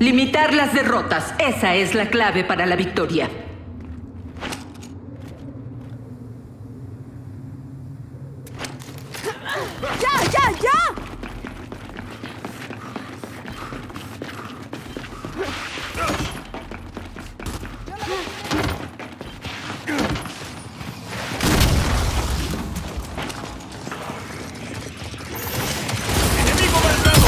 Limitar las derrotas. Esa es la clave para la victoria. ¡Ya, ya, ya! ¡Enemigo marcado!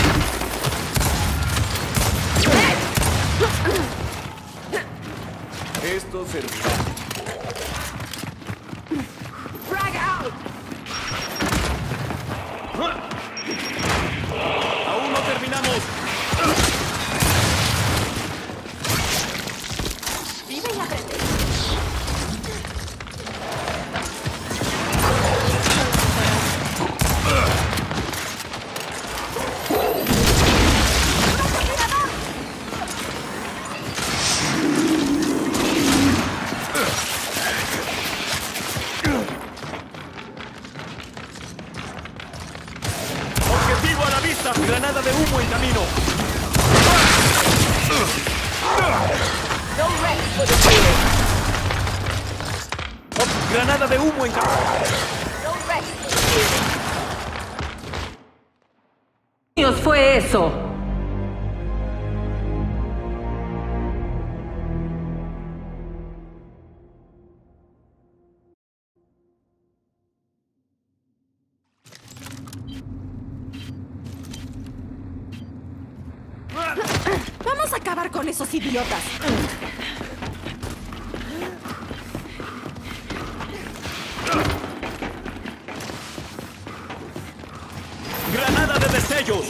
Esto servirá. ¡Frag out! ¡Aún no terminamos! ¡Vive y aprende! ¡Objetivo a la vista! ¡Granada de humo en camino! No rest for the field. ¡Granada de humo en camino! No rest for the field. Dios, fue eso. Vamos a acabar con esos idiotas. ¡Granada de destellos!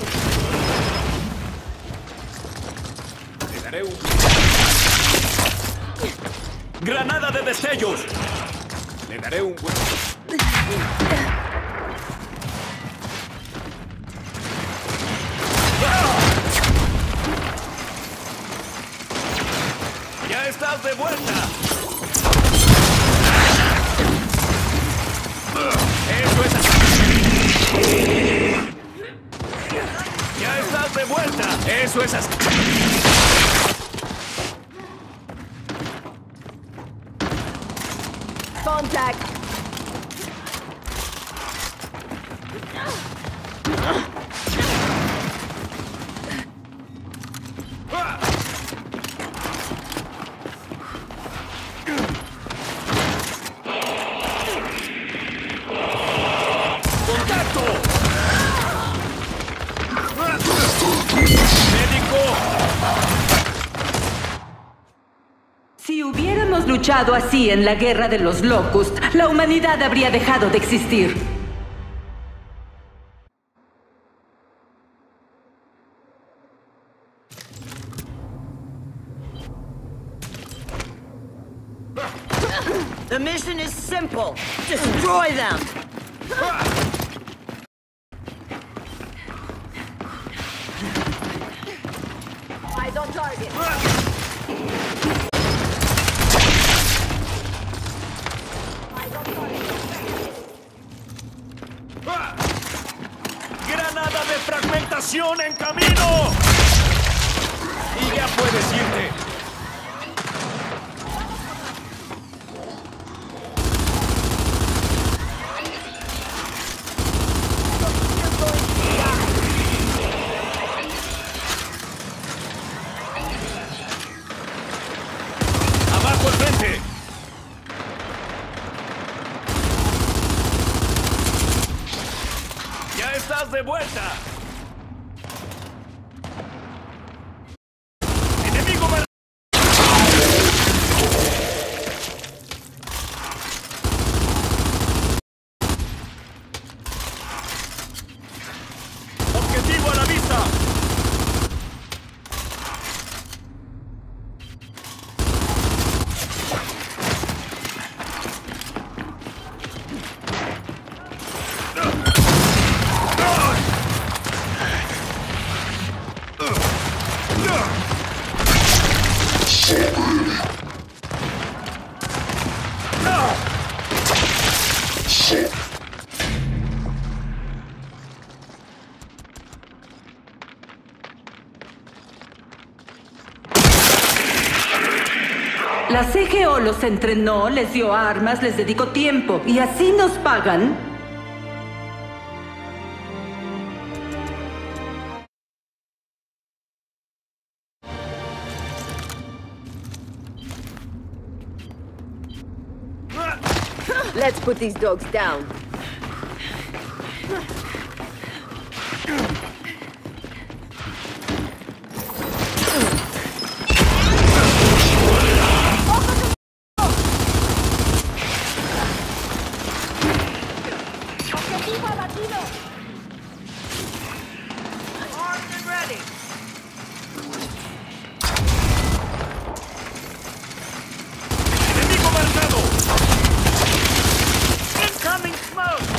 Le daré un... ¡Granada de destellos! Le daré un buen... ¡Ya estás de vuelta! ¡Eso es así! ¡Ya estás de vuelta! ¡Eso es así! Contact. ¡Contacto! ¡Médico! Si hubiéramos luchado así en la guerra de los Locust, la humanidad habría dejado de existir. The mission is simple. Destroy them. Eyes on target. ¡Granada de fragmentación en camino! Y ya puedes irte. ¡Abajo al frente! ¡Ya estás de vuelta! ¡Enemigo mar... ¡Objetivo a la vista! La CGO los entrenó, les dio armas, les dedicó tiempo. ¿Y así nos pagan? Let's put these dogs down. ¡Objetivo abatido! Armed and ready. ¡Enemigo marcado! Incoming smoke.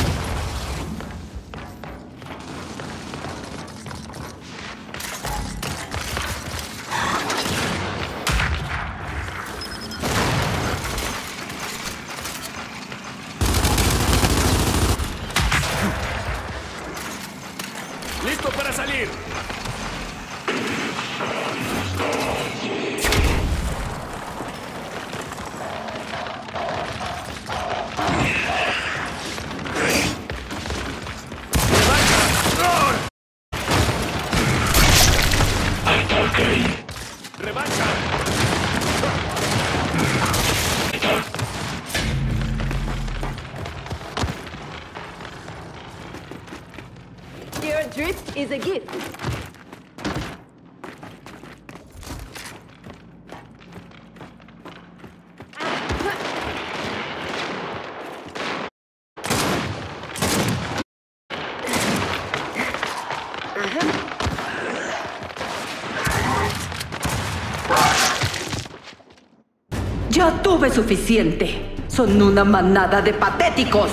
¡Listo para salir! ¡Revancha! Your drift is a gift. Ya tuve suficiente. Son una manada de patéticos.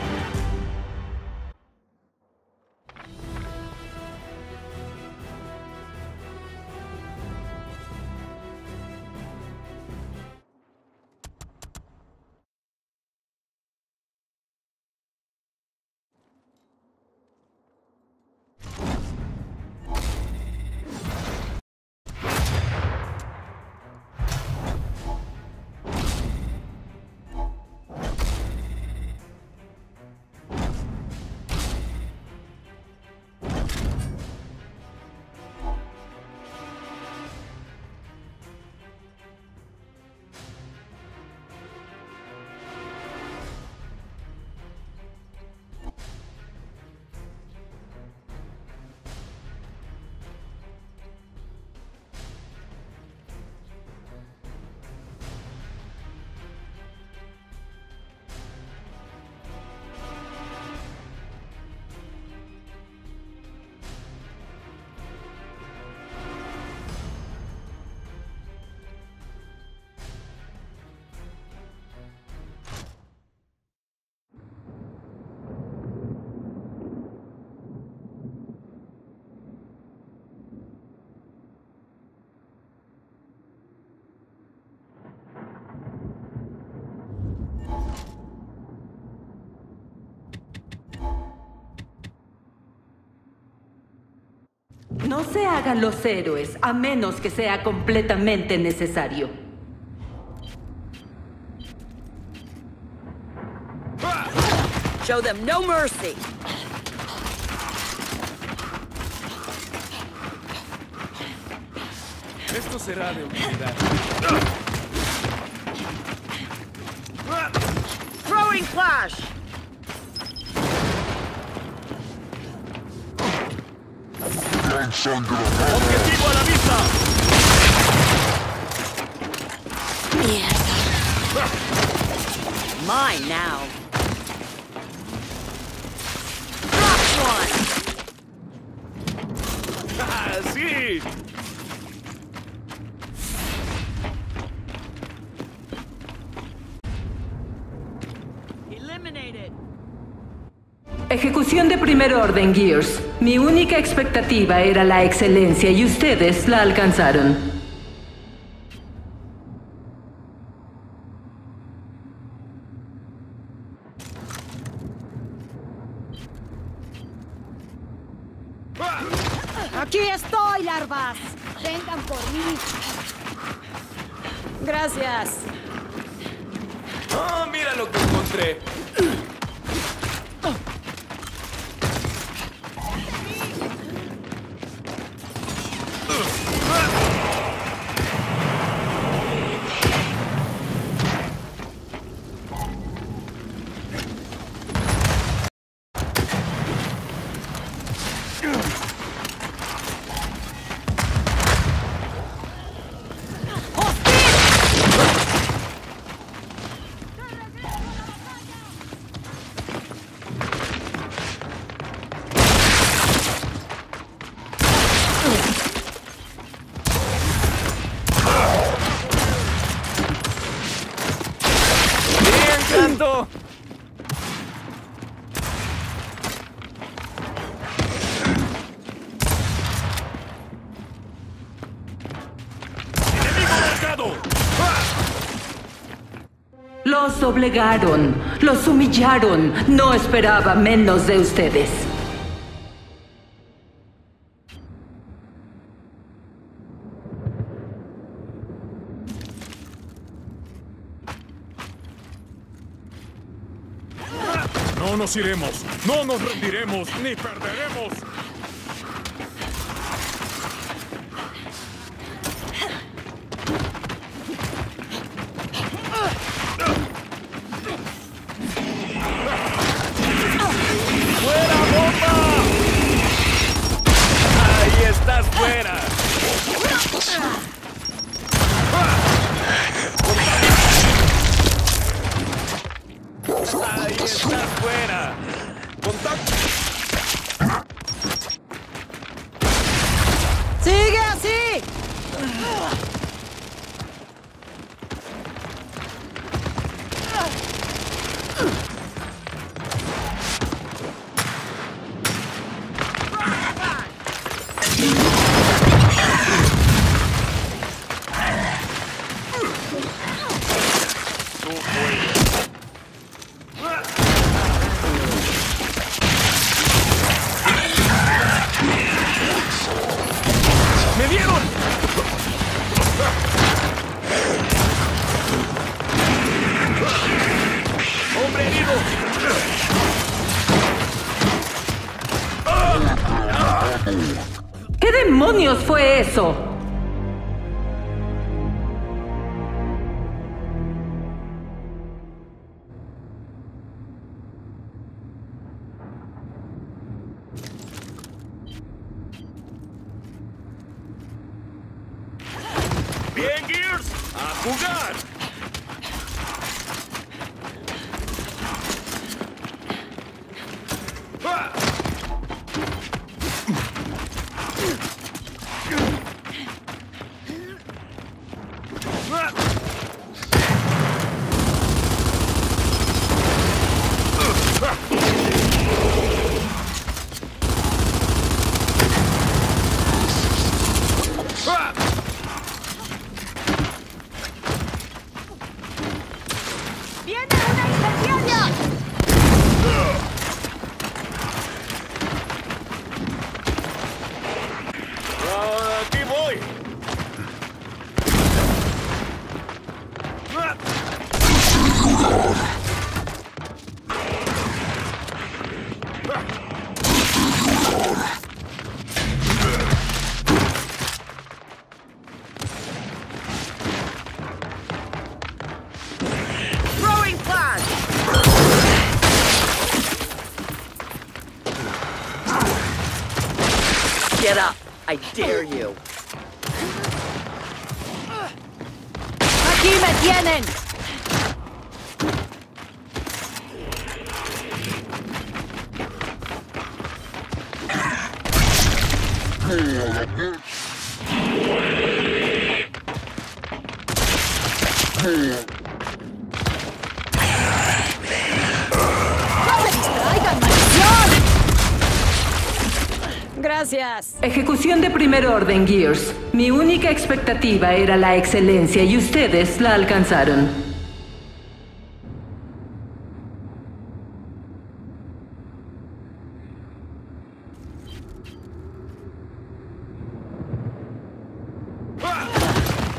No se hagan los héroes, a menos que sea completamente necesario. Show them no mercy. Esto será de utilidad. Throwing flash. ¡Objetivo a la vista! Mine now. Drop one. ¡Ah, sí! Eliminated. Ejecución de primer orden, Gears. Mi única expectativa era la excelencia y ustedes la alcanzaron. ¡Aquí estoy, larvas! ¡Vengan por mí! Gracias. ¡Oh, mira lo que encontré! ¡Santo! ¡Enemigo marcado! Los doblegaron, los humillaron. No esperaba menos de ustedes. No nos iremos, no nos rendiremos, ni perderemos. ¡Fuera, bomba! ¡Ahí estás fuera! ¡Ahí estás fuera! ¡Contacto! ¡Sigue así! ¡Tú puedes! ¡Me dieron! ¡Hombre herido! ¿Qué demonios fue eso? ¡Bien, Gears! ¡A jugar! ¡Ah! ¡Viene una incendiaria! ¡Aquí voy! Throwing flash! Get up! I dare you! ¡Aquí me tienen! Gracias. Ejecución de primer orden, Gears. Mi única expectativa era la excelencia y ustedes la alcanzaron.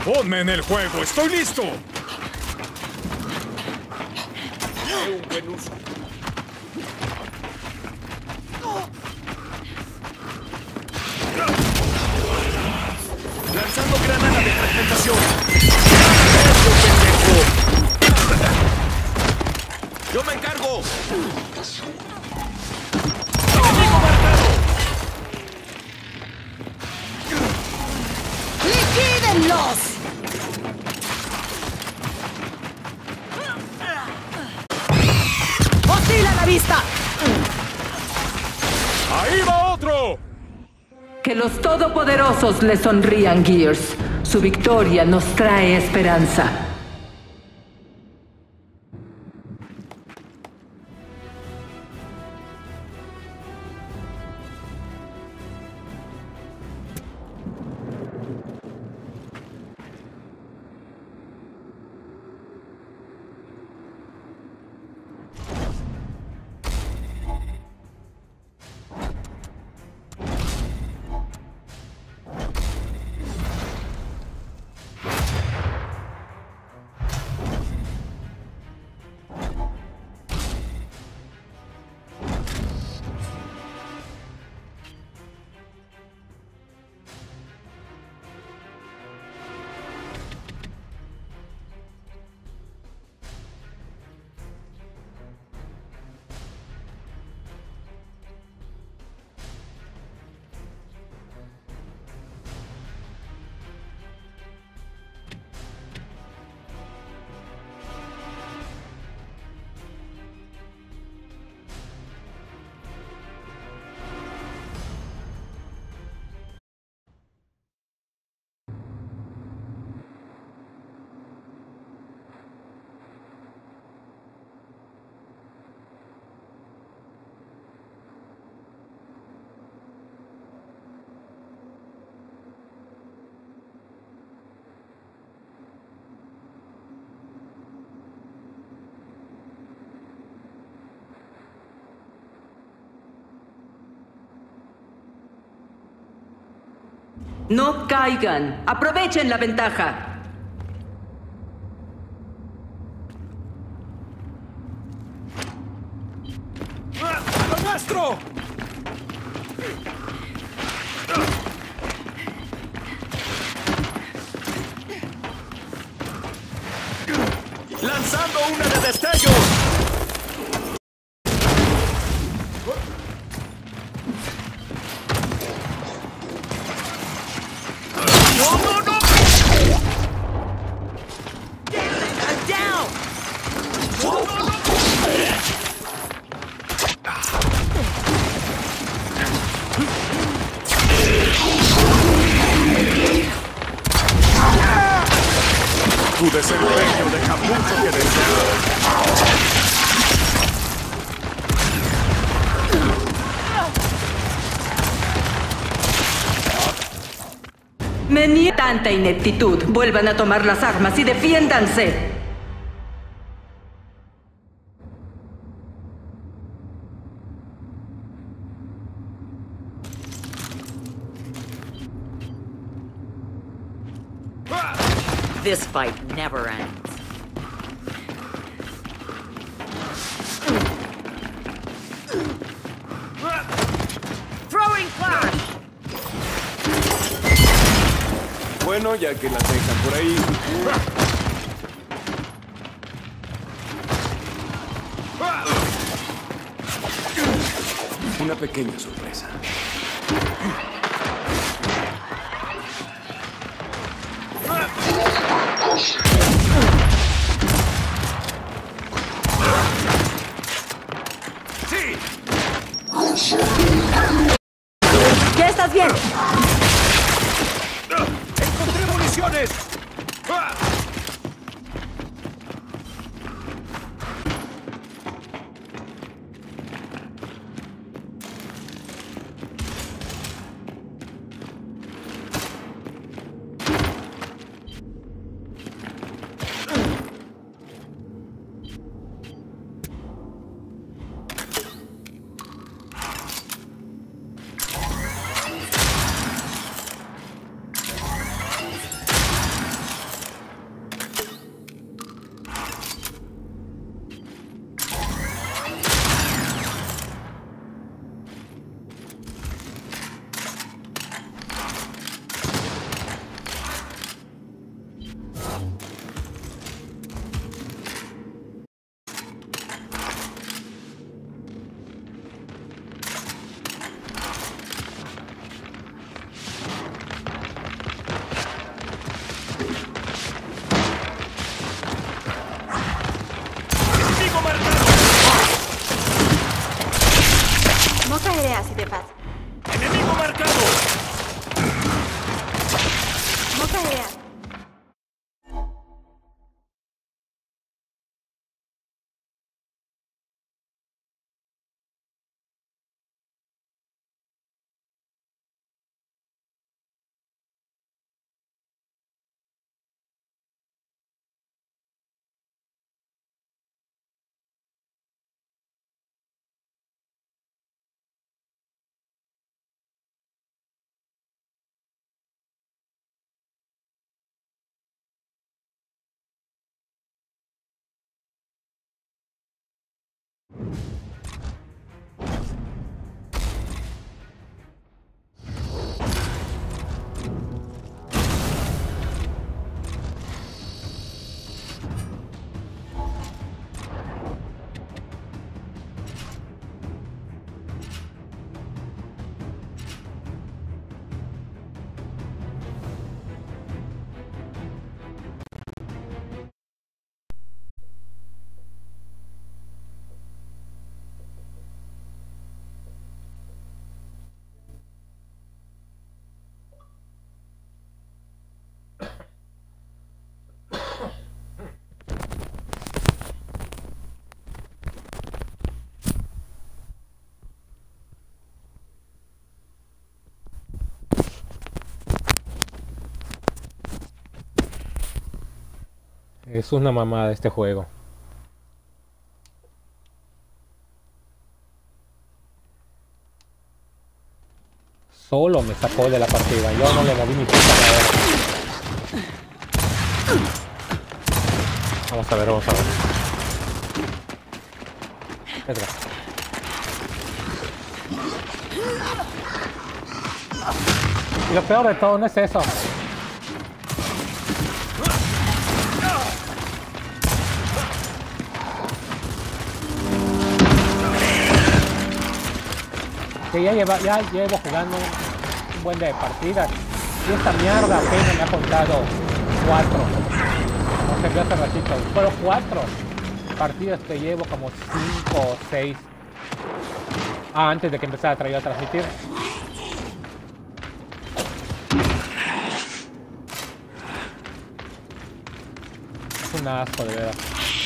Ponme en el juego. ¡Estoy listo! Un buen uso. Lanzando granada de fragmentación. ¡Eso, pendejo! ¡Yo me encargo! ¡Enemigo marcado! ¡Liquídenlos! ¡Hostil a la vista! ¡Ahí va otro! Que los todopoderosos le sonrían, Gears. Su victoria nos trae esperanza. No caigan. Aprovechen la ventaja. ¡Lo nuestro! ¡Lanzando una de destello! ¡No, no, no! I'm down! ¡No, no, no! Tu desempeño deja mucho que desear. Me niega tanta ineptitud. Vuelvan a tomar las armas y defiéndanse. This fight never ends. Throwing flash! Bueno, ya que las dejan por ahí. Una pequeña sorpresa. ¡Sí! ¿Ya estás bien? ¡Encontré municiones! Es una mamada este juego. Solo me sacó de la partida. Yo no le moví ni puta madre. Vamos a ver, vamos a ver. Edgar. Y lo peor de todo no es eso. Que ya llevo jugando un buen de partidas y esta mierda apenas me ha contado 4. No sé qué hace ratito, solo 4 partidas que llevo como 5 o 6 antes de que empezara a transmitir. Es un asco de verdad.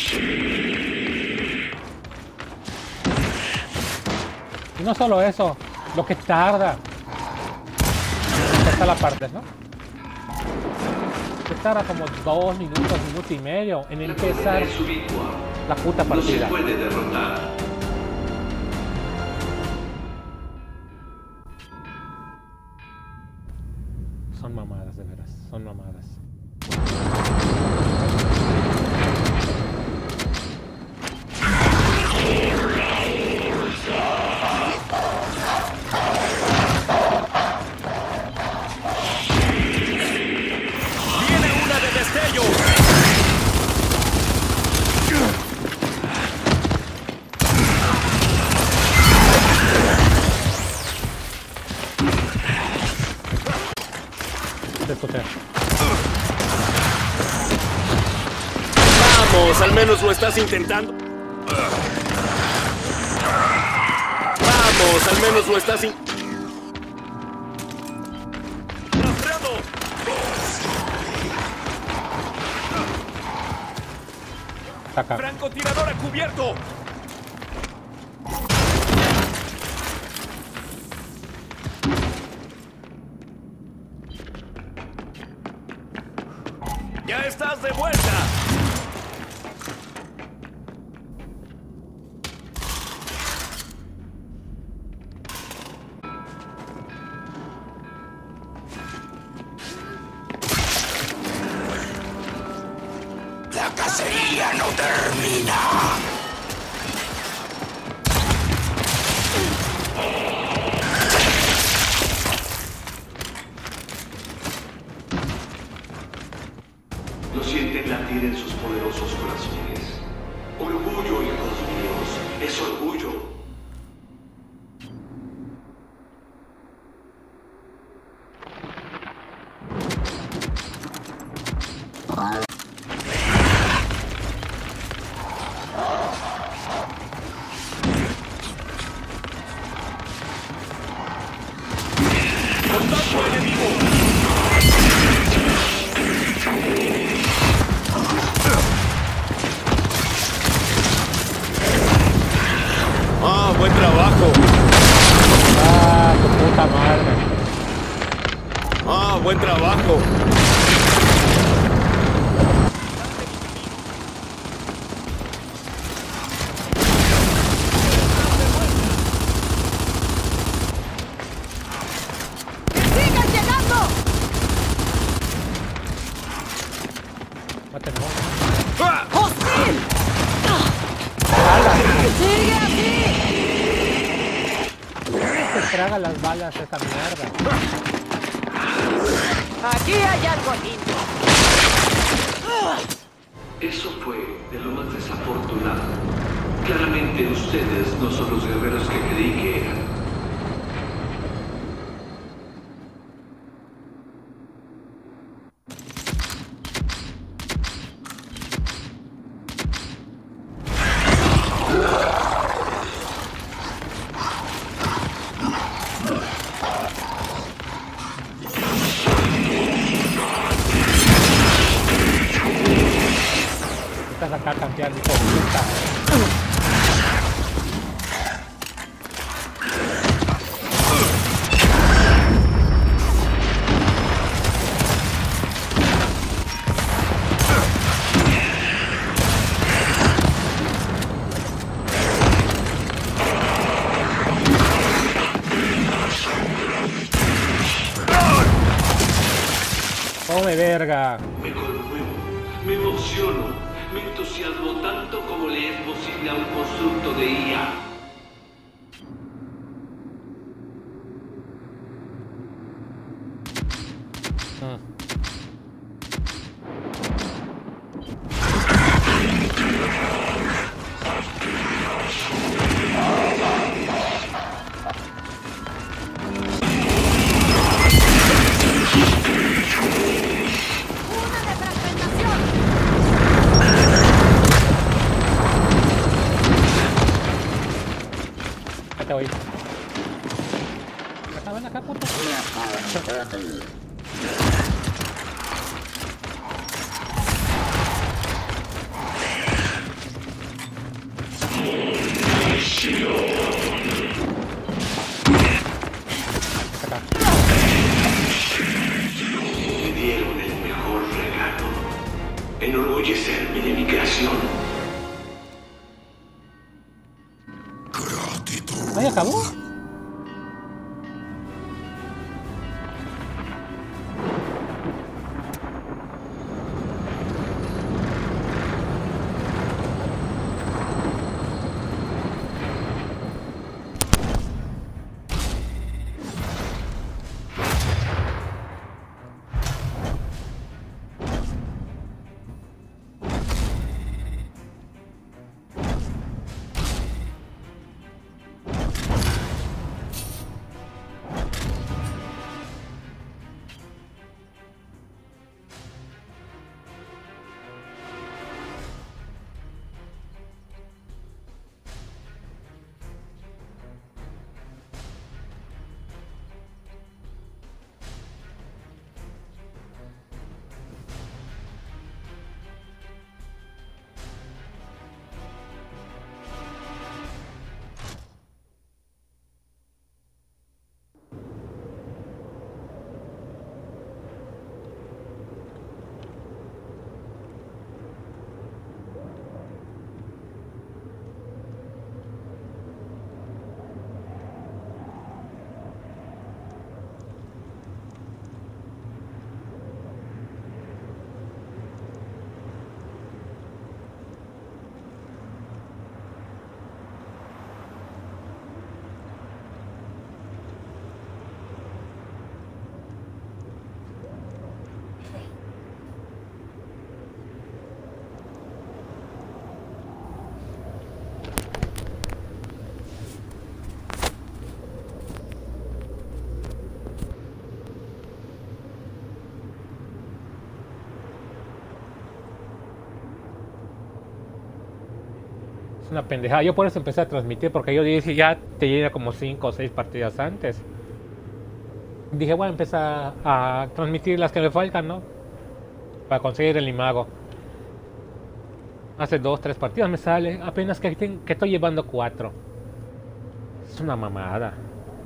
Y no solo eso, lo que tarda en empezar la parte, ¿no? Que tarda como 2 minutos, minuto y medio en empezar la puta partida. No se puede derrotar. Son mamadas, de veras, son mamadas. Vamos, al menos lo estás intentando. Vamos, al menos lo estás ¡rastreando! Saca. ¡Francotirador a cubierto! ¡Ya estás de vuelta! La cacería no termina. Lo sienten latir en sus poderosos corazones. Orgullo, hijos míos, es orgullo. ¡Ah, buen trabajo! ¡Ah, tu puta madre! ¡Ah, buen trabajo! ¡Sigan llegando! Mátenlo. ¡Ah! ¡Hostil! ¡Sigue aquí! traga las balas esa mierda. Aquí hay algo lindo. Eso fue de lo más desafortunado. Claramente ustedes no son los guerreros que creí que eran. Acá campeando por puta. Come verga. Me conmuevo, me emociono. Me entusiasmo tanto como le es posible a un constructo de IA. Voy. Ven acá, puto. Acá. Me dieron el mejor regalo. Enorgullecerme de mi creación. ¿Ahí acabó? Una pendejada. Yo por eso empecé a transmitir, porque yo dije ya te llega como 5 o 6 partidas antes. Dije, bueno, empezar a transmitir las que me faltan, ¿no? Para conseguir el imago. Hace 2, 3 partidas me sale apenas que estoy llevando 4. Es una mamada.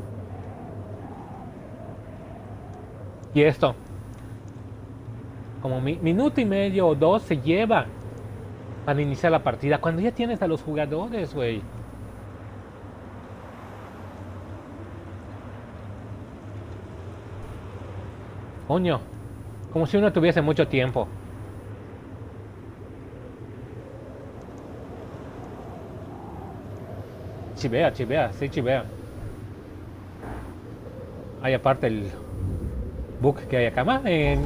Y esto, como minuto y medio o 2 se lleva para iniciar la partida, cuando ya tienes a los jugadores, güey. Coño, como si uno tuviese mucho tiempo. Chivea, chivea, sí chivea. Hay aparte el bug que hay acá más en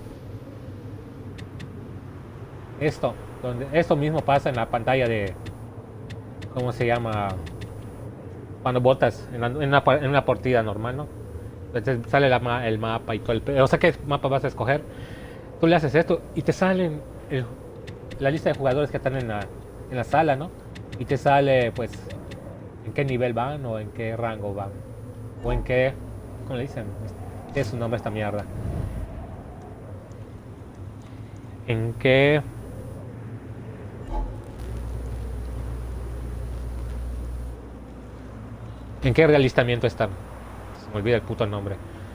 esto, donde esto mismo pasa en la pantalla de ¿cómo se llama? Cuando botas en una partida normal, ¿no? Entonces sale el mapa y todo el... O sea, ¿qué mapa vas a escoger? Tú le haces esto y te salen la lista de jugadores que están en la sala, ¿no? Y te sale, pues, en qué nivel van o en qué rango van. O en qué... ¿Cómo le dicen? ¿Qué es su nombre esta mierda? En qué... ¿En qué realistamiento están? Se me olvida el puto nombre.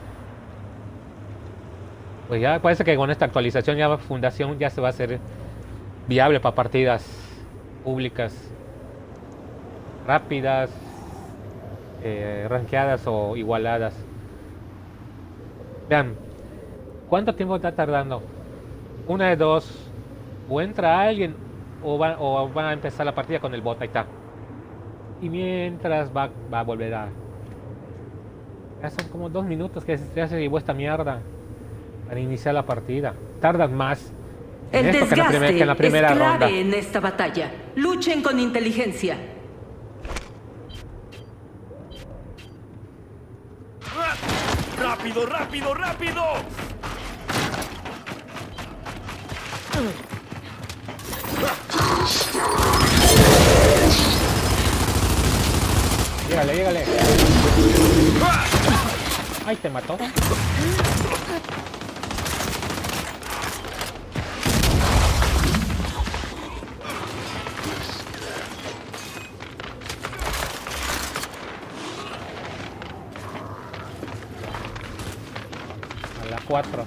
Pues ya parece que con esta actualización ya Fundación ya se va a hacer viable para partidas públicas rápidas, rankeadas o igualadas. Vean, ¿cuánto tiempo está tardando? Una de dos, o entra alguien o van a empezar la partida con el bot, ahí está. Y mientras va a volver a... Ya son como 2 minutos que ya se llevó esta mierda para iniciar la partida. Tardan más El en esto desgaste que en la primera es clave ronda. en esta batalla. Luchen con inteligencia. ¡Rápido, rápido, rápido! Llégale, llégale. Ay, te mató. A la 4.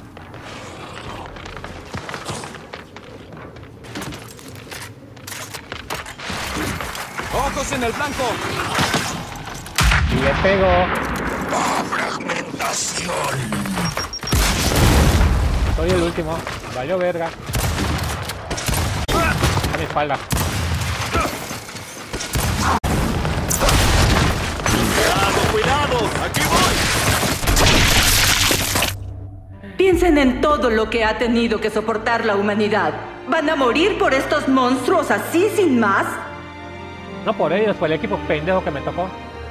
¡Ojos en el blanco! Y le pego. Soy el último. Valió verga. A mi espalda. ¡Cuidado, cuidado! ¡Aquí voy! Piensen en todo lo que ha tenido que soportar la humanidad. ¿Van a morir por estos monstruos así sin más? No por ellos, fue el equipo pendejo que me tocó.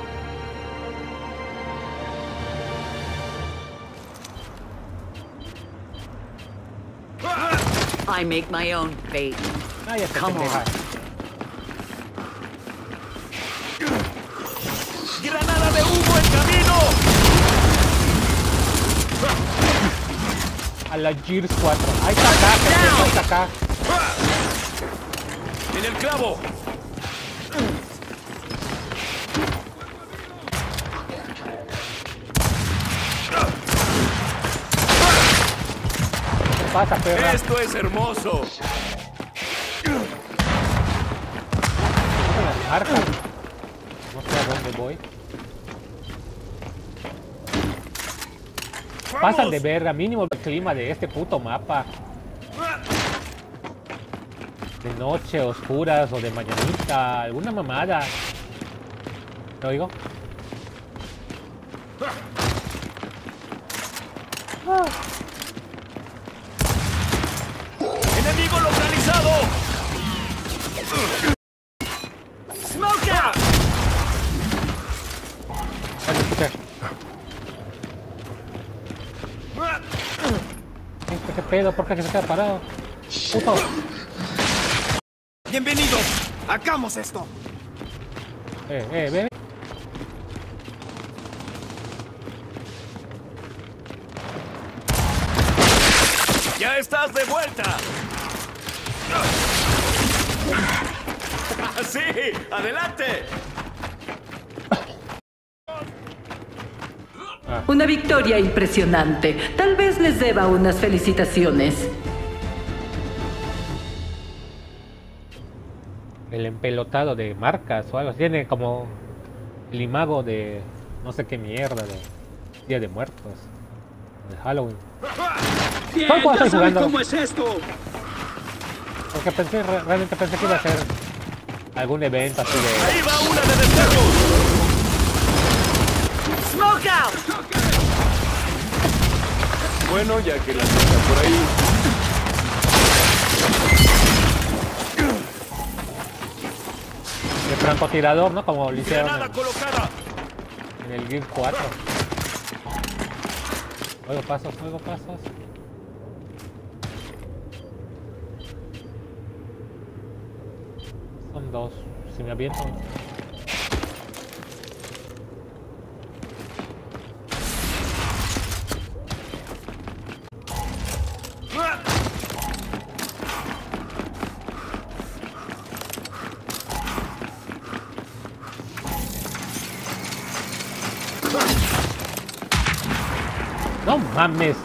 I make my own fate. Ay, esta Come pendeja. ¡Granada de humo en camino! A la Gears 4. Ahí está acá, pendejo, ahí está acá. ¡En el clavo! ¿Qué pasa, perra? ¡Esto es hermoso! Las marcas. No sé a dónde voy. Pasan de verga, mínimo el clima de este puto mapa. De noche, oscuras o de mañanita, alguna mamada. ¿Te oigo? ¡Enemigo localizado! ¡Smoke out! Ay, escuché. ¿Qué pedo? ¿Por qué se queda parado? Puto. ¡Bienvenidos! ¡Hagamos esto! Ven. ¡Ya estás de vuelta! ¡Sí! ¡Adelante! Una victoria impresionante. Tal vez les deba unas felicitaciones. El empelotado de marcas o algo. Tiene como el imago de no sé qué mierda de Día de Muertos. De Halloween. Bien, ¿Cuál ya estoy saben jugando? cómo es esto. Porque realmente pensé que iba a ser algún evento así de... ¡Ahí va una de despejo! Smoke out! Bueno, ya que la toca por ahí. El francotirador, ¿no? Como lo hicieron Granada colocada. en el Gear 4. Oigo pasos, oigo pasos. Son dos. Si me aviento. No mames.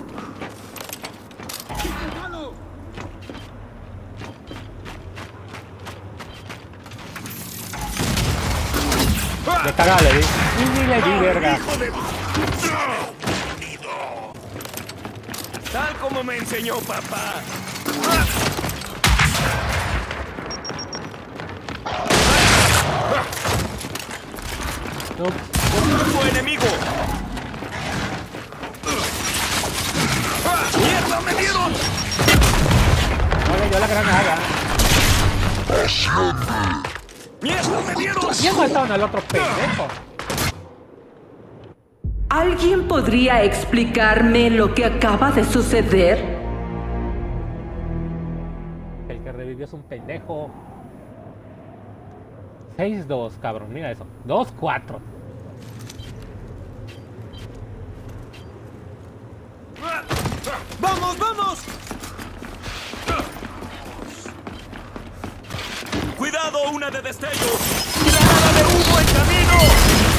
De cagada le di. Y ni le di, verga. Tal como me enseñó papá. ¡Fue enemigo! ¡Mierda, me dieron! Oye, yo la granada. ¡Mierda, me dieron! Ya mataron al otro pendejo. ¿Alguien podría explicarme lo que acaba de suceder? El que revivió es un pendejo. 6-2, cabrón, mira eso. 2-4. ¡Vamos, vamos! ¡Cuidado, una de destello! ¡Granada de humo en camino!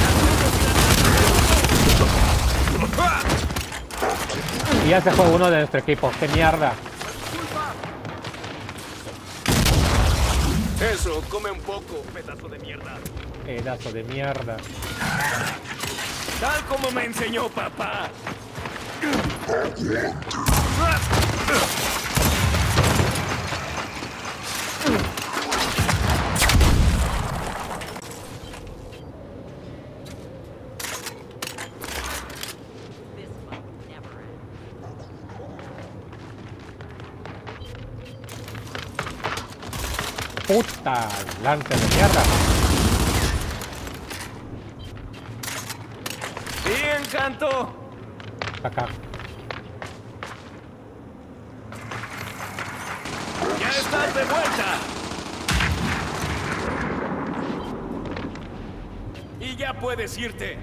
Y ya se fue uno de nuestro equipo. ¡Qué mierda! Eso, come un poco, pedazo de mierda. Pedazo de mierda. Tal como me enseñó papá. Puta lanza de mierda. Bien, Canto. Acá. Ya estás de vuelta. Y ya puedes irte.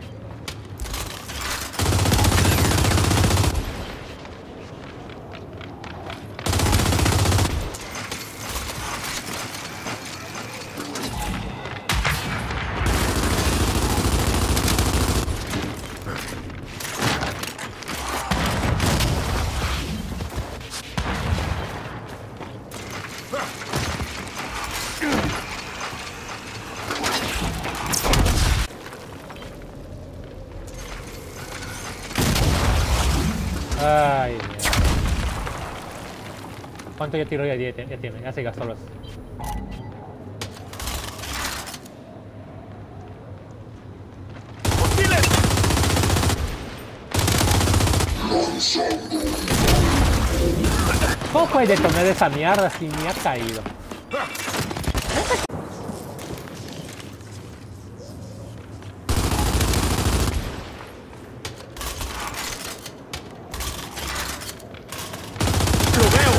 Ay, ¿cuánto ya tiro? Ya tiene, ya se gastó los. ¡Hostiles! ¿Cómo puede detonar esa mierda si me ha caído? ¡Lo veo!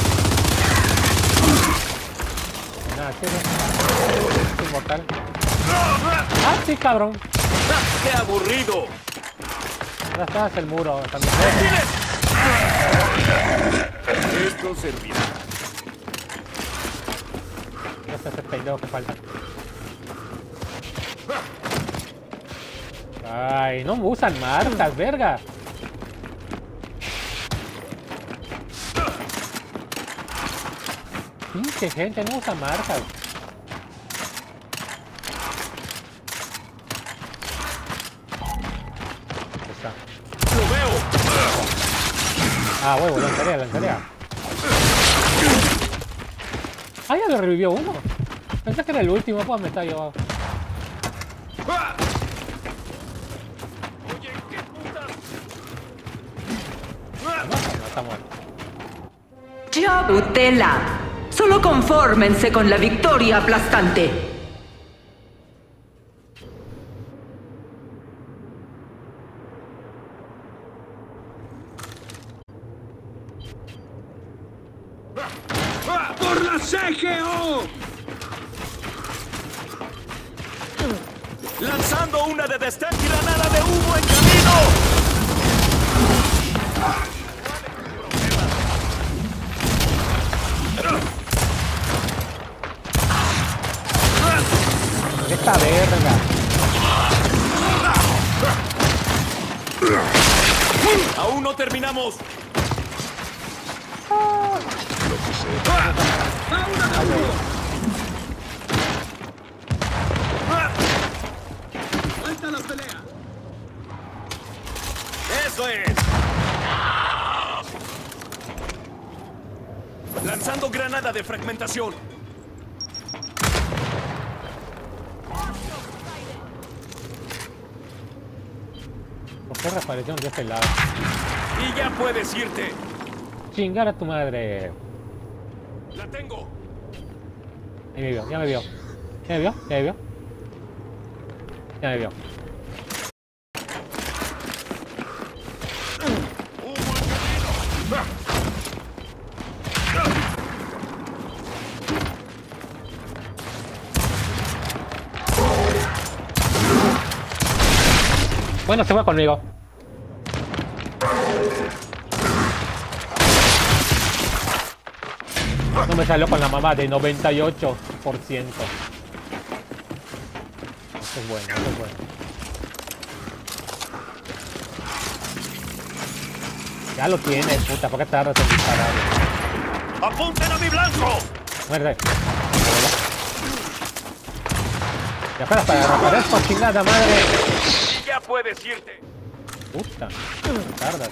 Nada, es inmortal. Ah, sí, cabrón. ¡Qué aburrido! Ya está, es el muro también. ¡Hostiles! Esto servirá. Ya está ese pendejo que falta. Ay, no me usan marcas, verga. Pinche gente, no usa marcas. Ahí está. ¡Lo veo! Ah, huevo, lanzaría. Ah, ya lo revivió uno. Pensé que era el último, pues me está llevado. Oye, ¿qué putas? está muerto. Utela. Solo confórmense con la victoria aplastante. ¡Por la CGO! Lanzando una de destello y granada de humo en camino. Esta verga. Aún no terminamos. ¡Falta la pelea! ¡Eso es! Lanzando granada de fragmentación. ¿Por qué reaparecieron de este lado? Y ya puedes irte. Chingar a tu madre. La tengo. Ahí me vio, ya me vio. ¿Ya me vio? ¿Ya me vio? Ya me vio. Bueno, se fue conmigo. No me salió con la mamá de 98%. Eso es bueno, eso es bueno. Ya lo tienes, puta, ¿por qué tardas en disparar? ¡Apunten a mi blanco! Muerde. Ya fuera para reaparezco, chingada madre. Y ya puedes irte. Puta, tardas.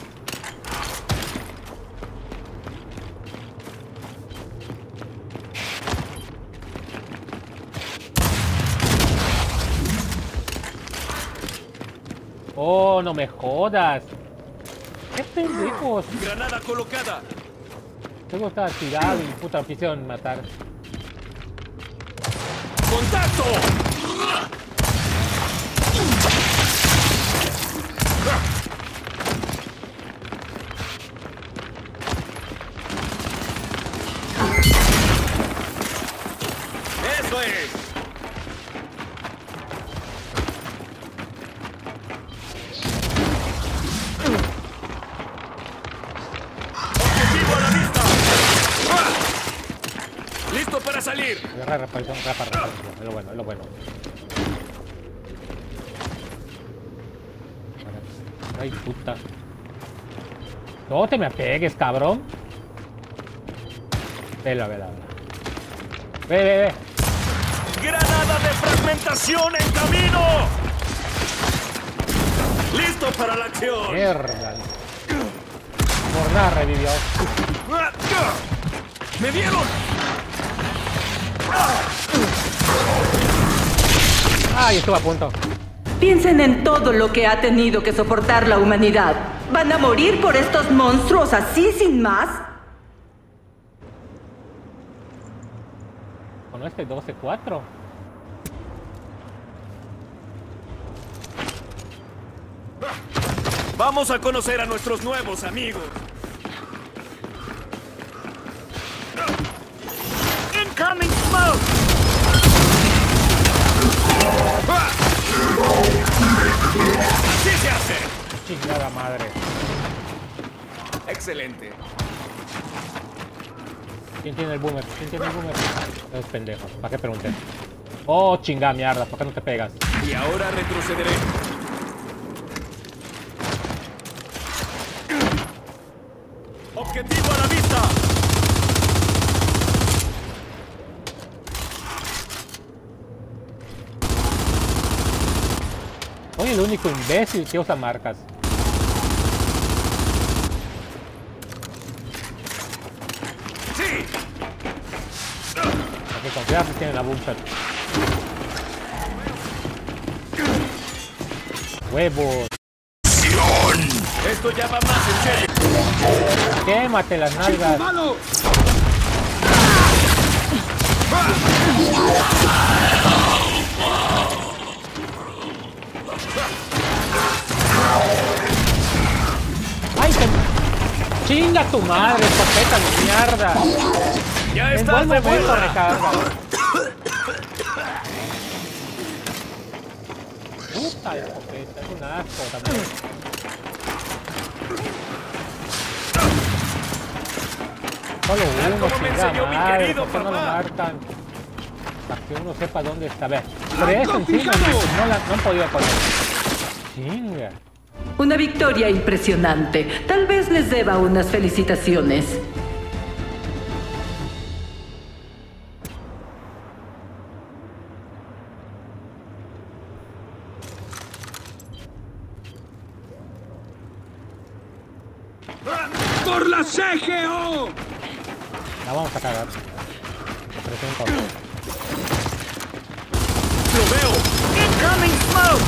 Oh, no me jodas. ¡Qué pendejos! Granada colocada. Tengo estaba tirado y puta me quisieron matar. ¡Contacto! ¡Eso es! ¡Objetivo a la vista! ¡Listo para salir! Agarra reaparición, es lo bueno, es lo bueno. Ay, puta. No te me pegues, cabrón. Vela, vela, vela. Ve, ve, ve. ¡Granada de fragmentación en camino! ¡Listo para la acción! Mierda. Por nada revivió. ¡Me vieron! Ay, estuvo a punto. Piensen en todo lo que ha tenido que soportar la humanidad. ¿Van a morir por estos monstruos así sin más? Con este 12-4. Vamos a conocer a nuestros nuevos amigos. Incoming smoke. Así se hace. Chingada madre. Excelente. ¿Quién tiene el boomer? ¿Quién tiene el boomer? Esos pendejos. ¿Para qué pregunté? Oh, chingada mierda. ¿Por qué no te pegas? Y ahora retrocederé. Objetivo a la vista. Soy el único imbécil que usa marcas. Sí. Hay que confiar si tienen la boomshot. Huevos. Esto Esto ya va más en serio. Quémate las nalgas. ¡Ay, chinga tu madre, escopeta de mierda! Ya En estás buen de momento vuelta. recarga. Puta la escopeta, es un asco también. Solo uno, como me chingada enseñó mi madre, querido ¿por qué no lo papá? marcan? Para que uno sepa dónde está. A ver, tres encima, no han podido poner. Chinga. Una victoria impresionante. Tal vez les deba unas felicitaciones. ¡Por la CGO! La vamos a cagar. Presento. ¡Lo veo! Incoming smoke!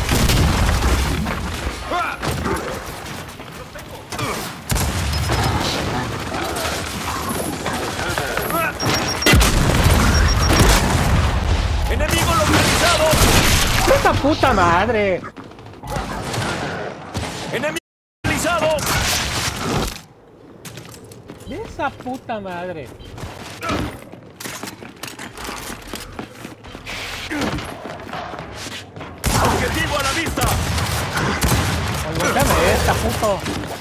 ¡Enemigo localizado! ¡Esa puta madre! ¡Enemigo localizado! ¡Esa puta madre! ¡Objetivo a la vista! ¡Olvídame esta, puto!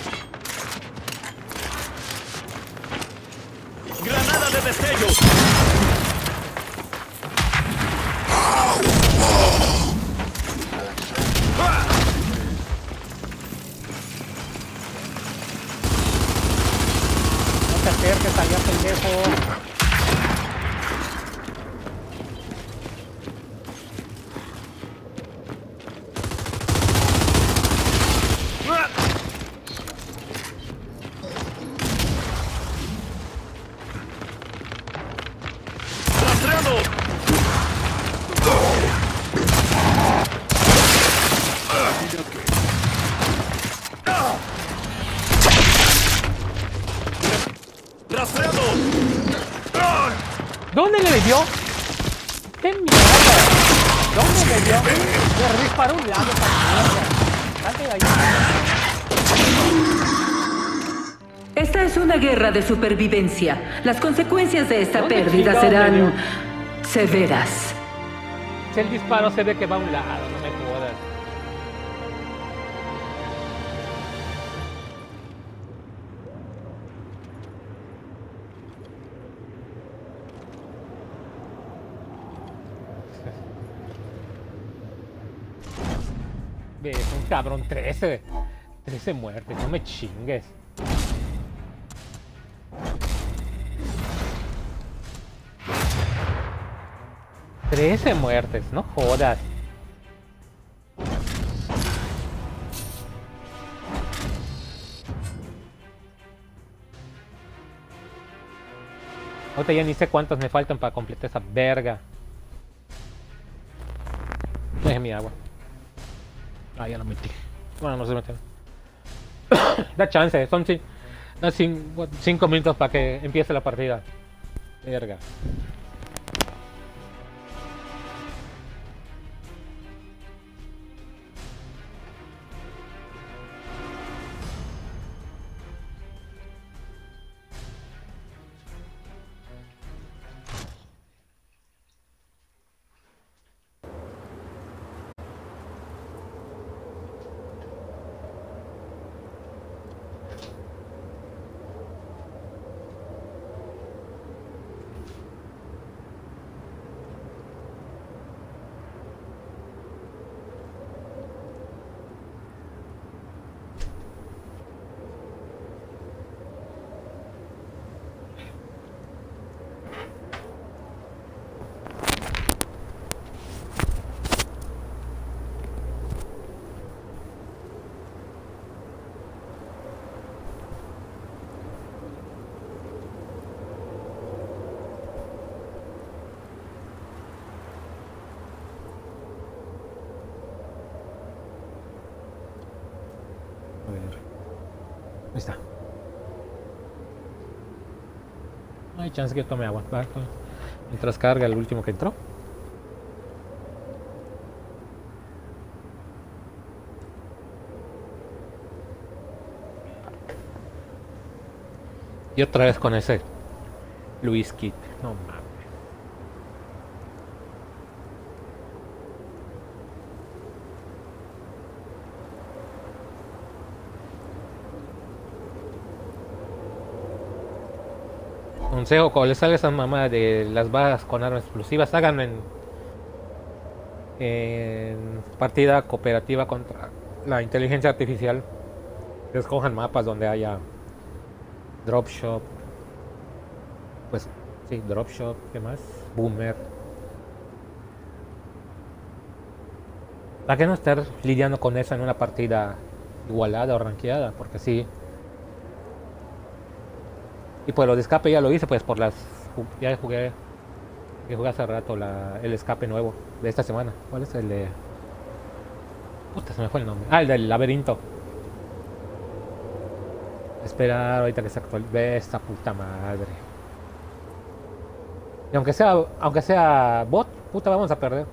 ¡Granada de destello! No te acerques allá, pendejo. ¡Rastreado! ¡Rastreado! ¿Dónde le dio? ¡Qué mierda! ¿Dónde le dio? Le disparó un lado para mierda. Salte de ahí. Esta es una guerra de supervivencia. Las consecuencias de esta ¿Dónde pérdida chingados le serán dio? severas. Si el disparo se ve que va a un lado, no me jodas. Ves, un cabrón, 13 muertes, no me chingues. ¡13 muertes! No jodas. Ahorita ya ni sé cuántos me faltan para completar esa verga. Deje mi agua. Ah, ya lo metí. Bueno, no se mete. Da chance, son 5 minutos para que empiece la partida. Verga. Ahí está. No hay chance que tome agua. Va, mientras carga el último que entró. Y otra vez con ese Luis Kit. No mames. Consejo, cuando les salga esa mamá de las balas con armas explosivas, háganlo en partida cooperativa contra la inteligencia artificial. Escojan mapas donde haya Dropshop. Pues sí, Dropshop, ¿qué más? Boomer. ¿Para qué no estar lidiando con eso en una partida igualada o rankeada? Porque sí. Y pues lo de escape ya lo hice, pues por las... Ya jugué hace rato el escape nuevo de esta semana. ¿Cuál es el de...? Puta, se me fue el nombre. Ah, el del laberinto. Esperar ahorita que se actualice esta puta madre. Y aunque sea bot, puta, vamos a perder.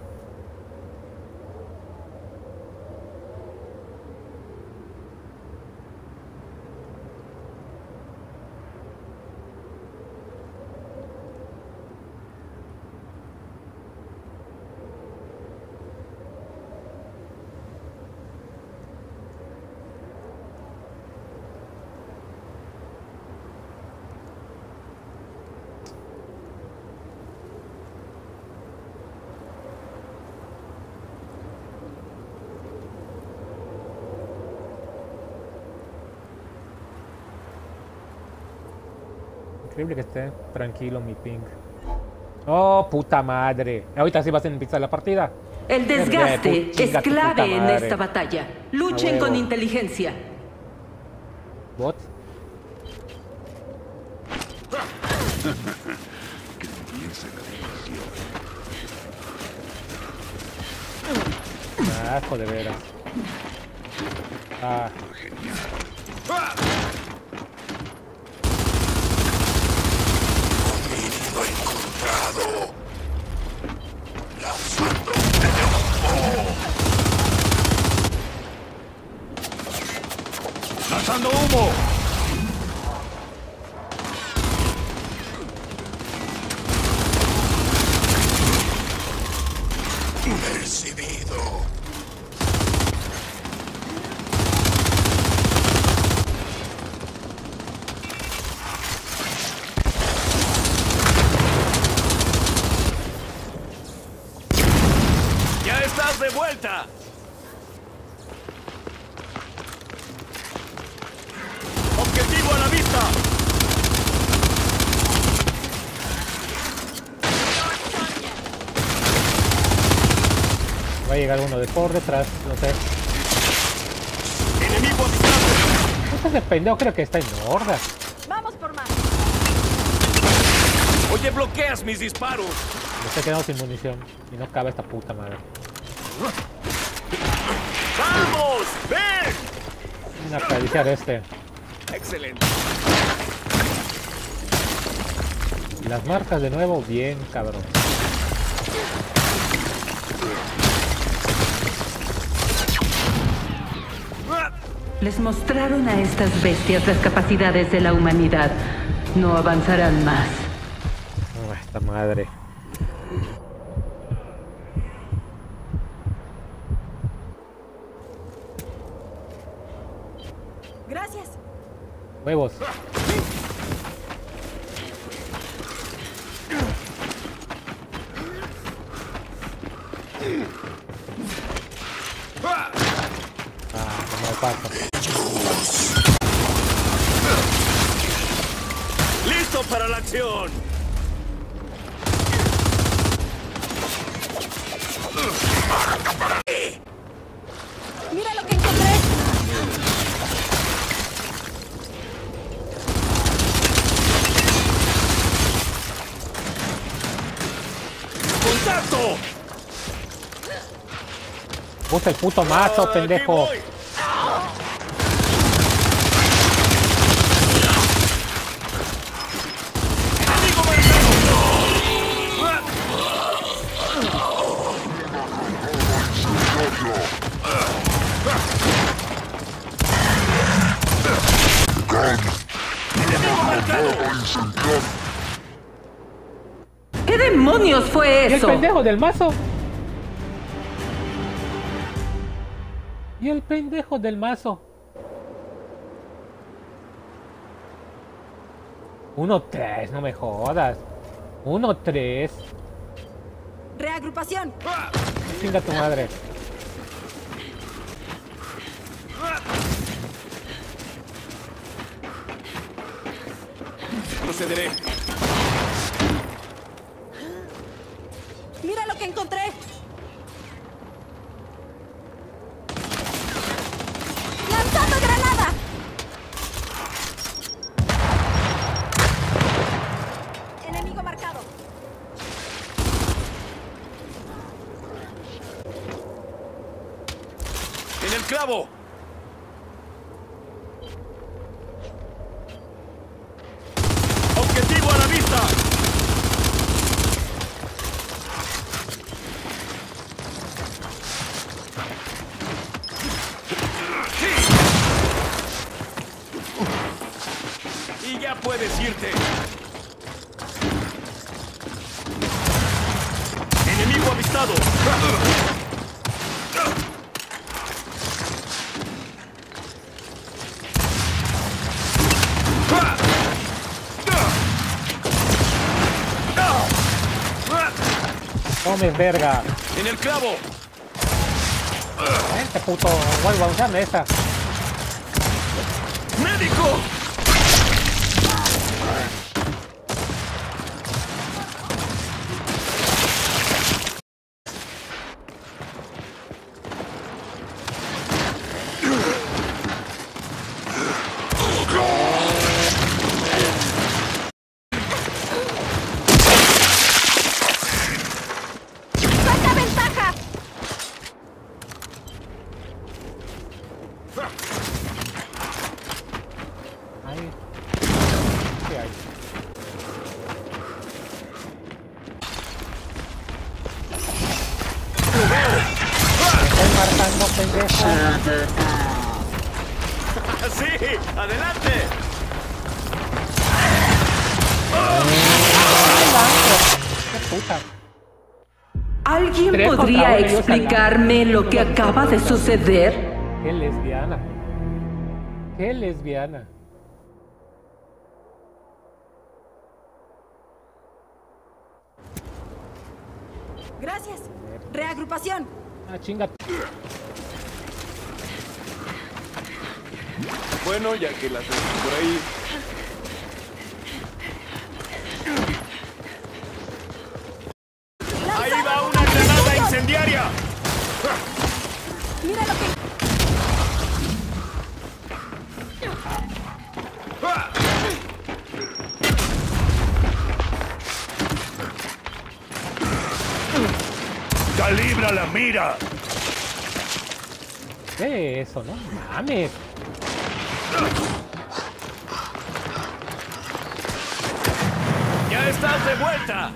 Increíble que esté tranquilo mi ping. Oh, puta madre. Ahorita sí vas a empezar la partida. El desgaste es clave en esta batalla. Luchen con inteligencia. Bot. Asco de veras. Ah. ¡Lanzando humo! Percibido. ¡Ya estás de vuelta! ¡Objetivo a la vista! Va a llegar uno de por detrás, no sé. ¡Enemigo a distancia! Ese pendejo creo que está en horda. Vamos por más. Oye, bloqueas mis disparos. Me estoy quedando sin munición. Y no cabe esta puta madre. ¡Vamos! ¡Ven! Una acariciar este. Excelente. Y las marcas de nuevo, bien cabrón. Les mostraron a estas bestias las capacidades de la humanidad. No avanzarán más. Oh, esta madre. Gracias. Huevos. No me paso. ¡Listo para la acción! Mira lo que encontré. ¡Contacto! Usa el puto mazo, Aquí pendejo. voy. ¿Qué demonios fue ¿Y el eso? pendejo del mazo? ¿Y el pendejo del mazo? 1-3, no me jodas. 1-3. Reagrupación. Chinga tu madre. Procederé. Mira lo que encontré. ¡Lanzando granada! Enemigo marcado. ¡En el clavo! ¡Objetivo a la vista! Y ya puedes irte. Enemigo avistado. Tomes verga. En el clavo. Este puto. Voy a usarme esta. ¡Médico! ¡Saca ventaja! Ahí. ¿Qué hay? Estoy marcando, pendejo. ¡Sí! ¡Adelante! ¡Qué puta! ¿Alguien 3 contra podría 1 y ellos explicarme al lado. lo que acaba de suceder? ¡Qué lesbiana! ¡Qué lesbiana! Gracias. Reagrupación. Ah, chinga. Bueno, ya que las ves por ahí. ¡Ahí va una granada incendiaria! Mira lo que... ¡Calibra la mira! ¿Qué es eso? No mames. ¡Ya estás de vuelta!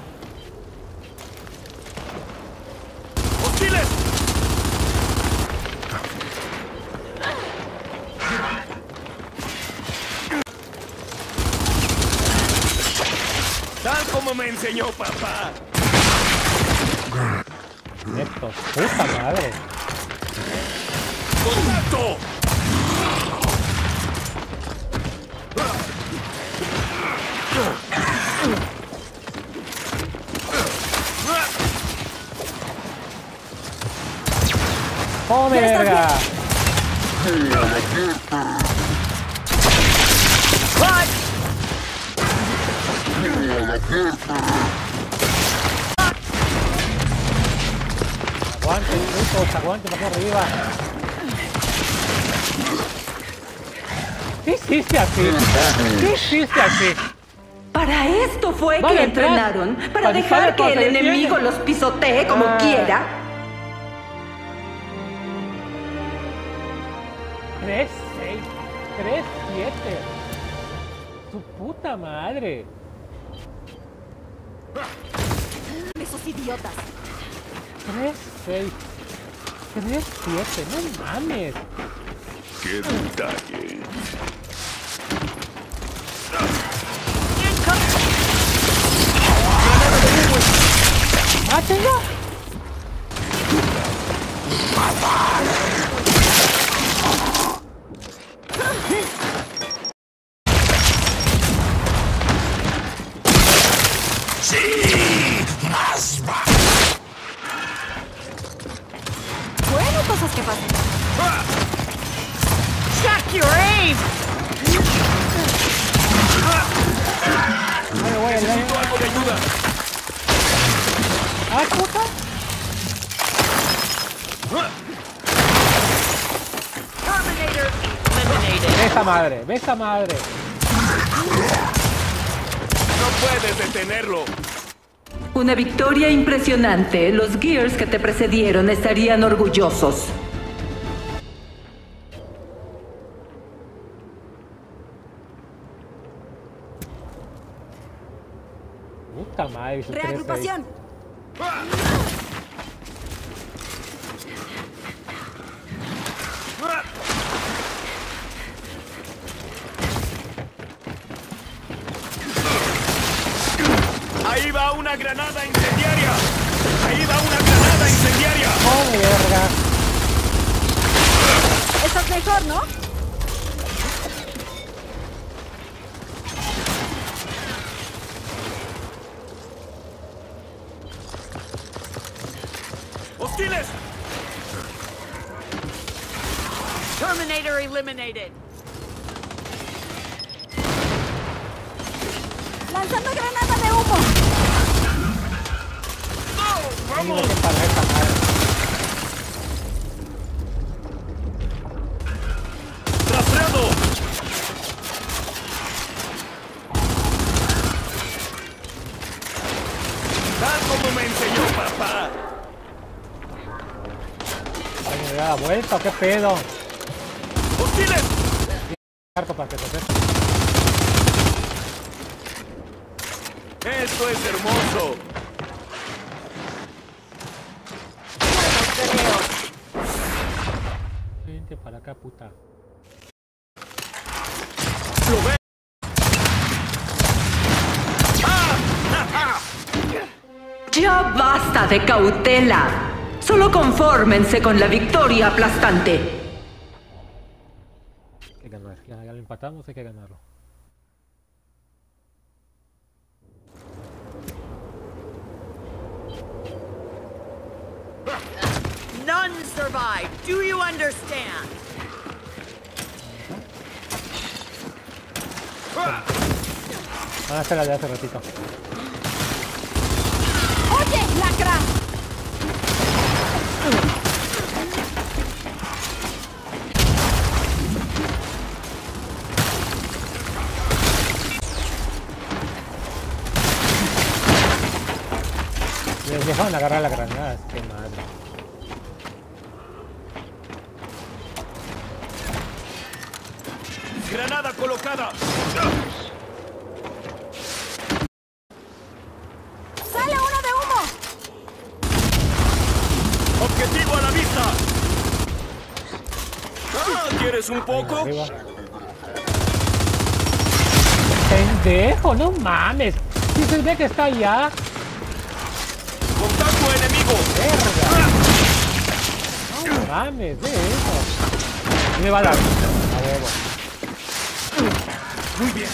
¡Hostiles! Tal como me enseñó papá. Estos, puta madre. ¡Contacto! ¡Come, verga! Aguante, putos, aguante para arriba. ¿Qué hiciste así? ¿Qué hiciste así? Para esto fue Vale, que atrás. entrenaron, para Para dejar disparar que el cuando se enemigo defiende. los pisotee como Ah. quiera. 3-6, 3-7. Su puta madre. Esos idiotas. 3-6, 3-7, no mames. ¡Qué detalle! chinga! ¡Sí! ¡Más va! Bueno, cosas que pasan. Check your aim! Necesito algo de ayuda. ¡Ah, puta! Terminator eliminated. ¡Ve esa madre! ¡Ve esa madre! No puedes detenerlo. Una victoria impresionante. Los Gears que te precedieron estarían orgullosos. Puta madre, su 3-6. Reagrupación. Ahí va una granada incendiaria. Ahí va una granada incendiaria. ¡Oh, mierda! Esto es mejor, ¿no? ¡Hostiles! Terminator eliminated. Lanzando granada de humo. Tengo que parar esta madre. ¡Rastreado! Tal como me enseñó papá. ¿Me da la vuelta o qué pedo? ¡Hostiles! Carto para que te des. Esto es hermoso. Vente para acá, puta. ¿Lo ves? ¡Ya basta de cautela! Solo confórmense con la victoria aplastante. Hay que ganar. Ya lo empatamos, hay que ganarlo. None survive. Do you understand? Van a hacer la de hace ratito. Oye, lacra. Les dejaron agarrar la granada. Qué madre. ¡Granada colocada! ¡Sale uno de humo! ¡Objetivo a la vista! ¿Quieres un poco? Arriba. Pendejo, no mames. Si se ve que está allá. ¡Contacto enemigo! Verga. No mames, ve eso. Y me va a dar. A huevo. Muy bien.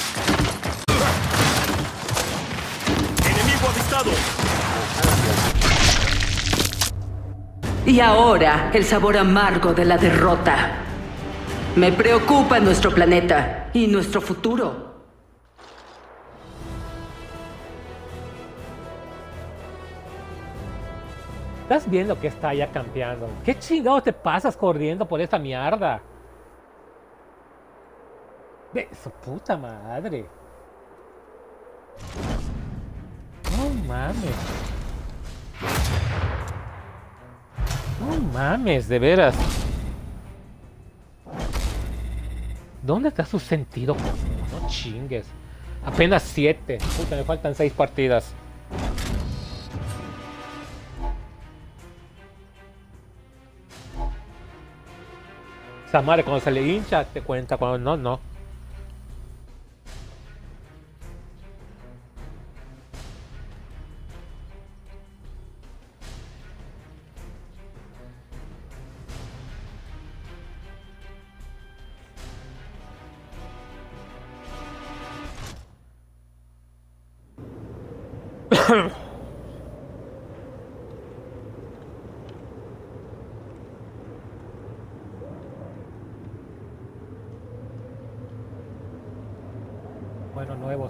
Enemigo avistado. Y ahora, el sabor amargo de la derrota. Me preocupa nuestro planeta y nuestro futuro. Estás viendo que está allá campeando. ¿Qué chingado te pasas corriendo por esta mierda? Ve su puta madre. No mames. No mames, de veras. ¿Dónde está su sentido común? No chingues. Apenas 7. Puta, me faltan 6 partidas. Esa madre cuando se le hincha te cuenta, cuando no, no. Bueno, nuevos.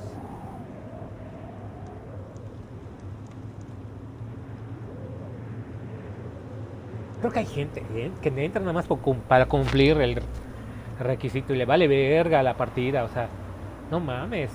Creo que hay gente que entra nada más para cumplir el requisito y le vale verga la partida, o sea, no mames.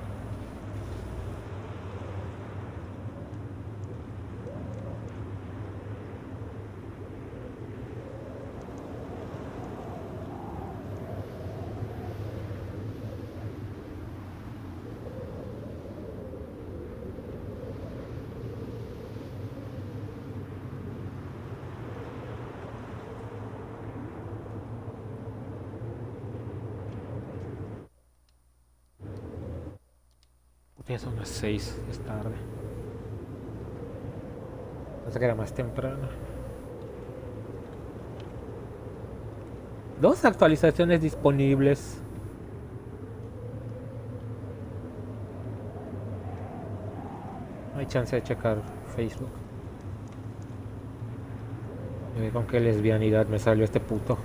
Ya son las 6, es tarde. Pensé que era más temprano. 2 actualizaciones disponibles. No hay chance de checar Facebook. Con qué lesbianidad me salió este puto.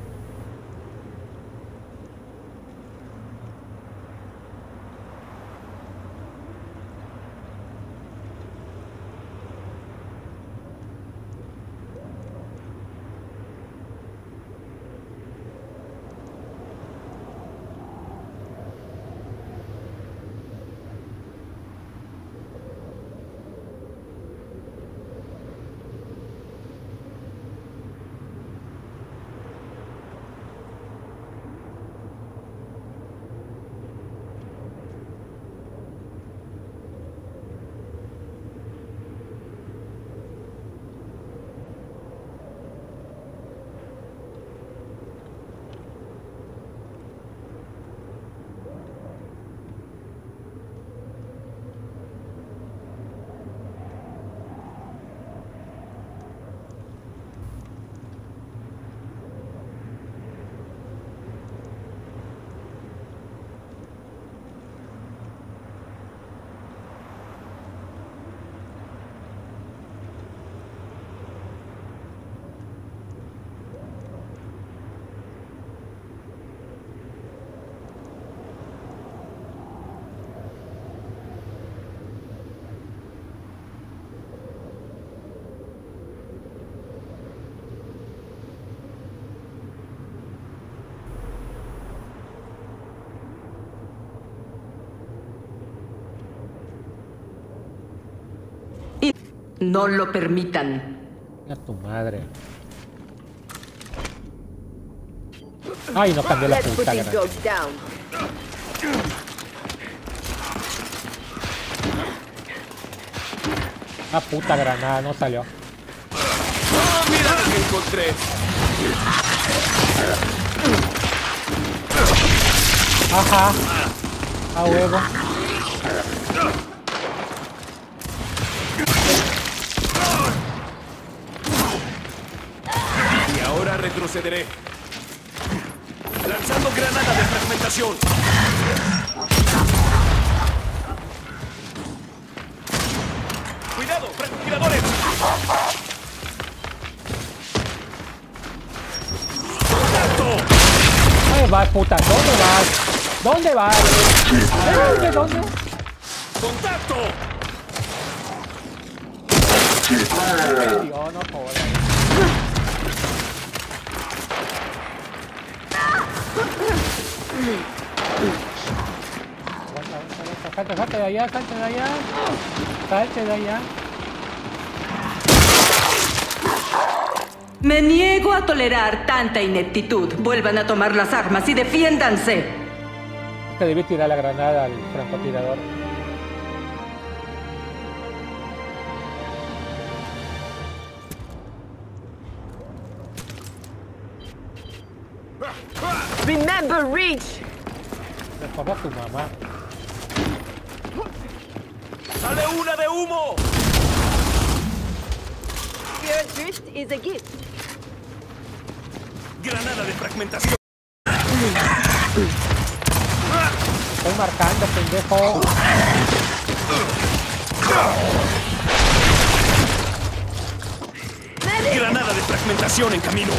No lo permitan. A tu madre. Ay, no cambió la Let's put puta these granada. dogs down. La puta granada no salió. ¡Oh, mira lo que encontré! Ajá. A huevo. Y ahora retrocederé. Lanzando granada de fragmentación. ¡Cuidado, francotiradores! ¡Contacto! Ahí vas, puta. ¿Dónde vas? ¿Dónde vas? ¿Dónde? ¡Contacto! Dios, no jodas. Salte de allá, salte de allá. Salte de allá. Me niego a tolerar tanta ineptitud. Vuelvan a tomar las armas y defiéndanse. Te debí tirar la granada al francotirador. Remember, Reach! Recuerda a tu mamá. ¡Sale una de humo! Your drift is a gift. Granada de fragmentación. Estoy marcando, pendejo. Granada de fragmentación en camino.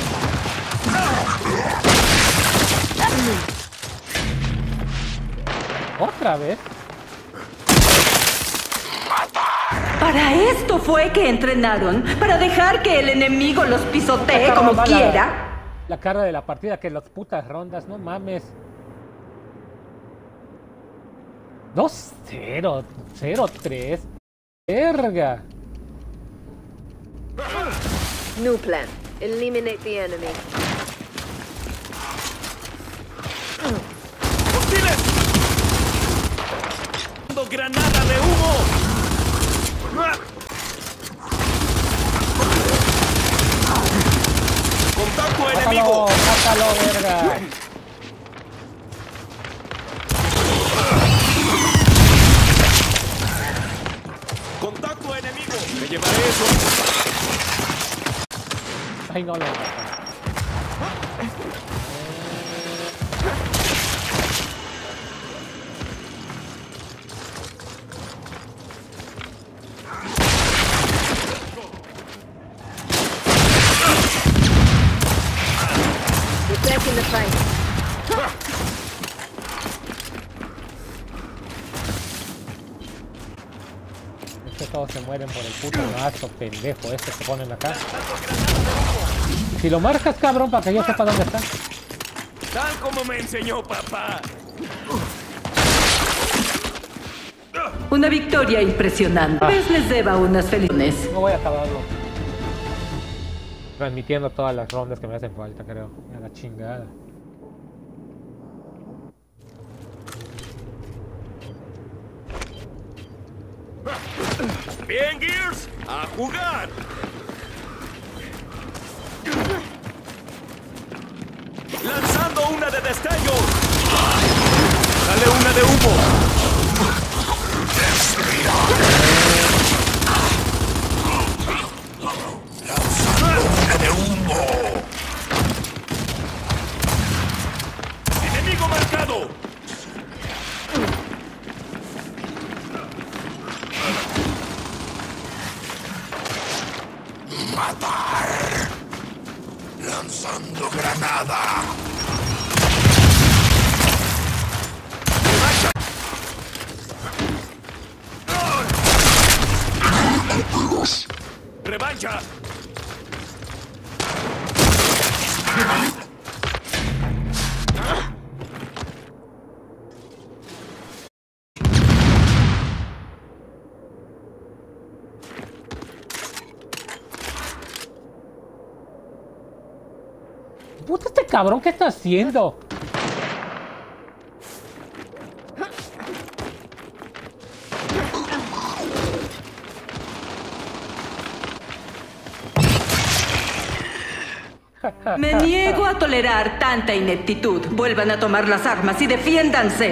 ¿Otra vez? Para esto fue que entrenaron, para dejar que el enemigo los pisotee como Caramba, quiera. La cara de la partida, que las putas rondas, no mames. 2-0, 0-3. Verga. New plan. Eliminate the enemy. ¡Hostiles! ¡Granada de humo! ¡Contacto enemigo! ¡Mátalo, verga! ¡Contacto enemigo! ¡Me llevaré eso! Ay, no lo matan. We're back in the fight. Es que todos se mueren por el puto mazo pendejo este que ponen acá. Si lo marcas, cabrón, para que yo sepa dónde está. Tal como me enseñó papá. Una victoria impresionante. Tal vez les deba unas felices. No voy a acabarlo. Transmitiendo todas las rondas que me hacen falta, creo. A la chingada. Bien, Gears, a jugar. Lanzando una de destello. Dale una de humo. de humo. Enemigo marcado. Matar. Lanzando granada. Revancha. Puta, este cabrón, ¿qué está haciendo? Me niego a tolerar tanta ineptitud. Vuelvan a tomar las armas y defiéndanse.